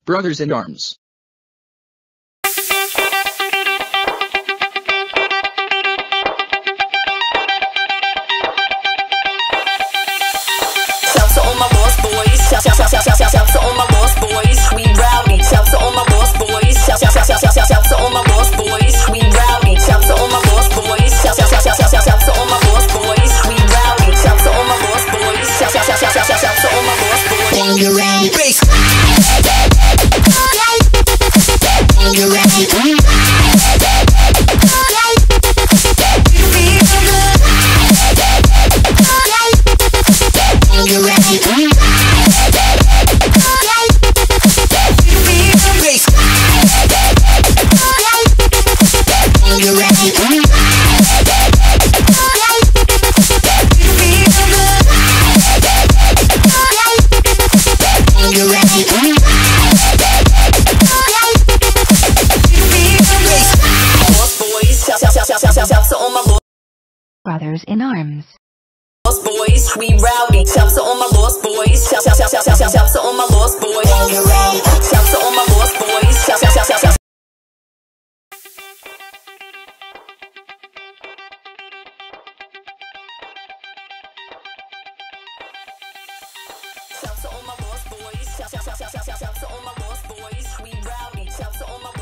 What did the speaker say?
Brothers in Arms. Shout to all my lost boys. Shout to all my lost boys. We rowdy. Shout to all my lost boys. Shout to all my lost boys. We rowdy. Shout to all my lost boys. Shout to all my lost boys. We rowdy. Shout to all my lost boys. Shout to all my lost boys. When you're ready, bass. When you're ready, when you're ready. Brothers in Arms. Lost boys, we rowdy. Shout to all my lost boys. Shout to all my lost boys. Shout to all my lost boys. Shout to all my lost boys. Shout to all my lost boys. Shout to all my lost boys. We rowdy. Shout to all my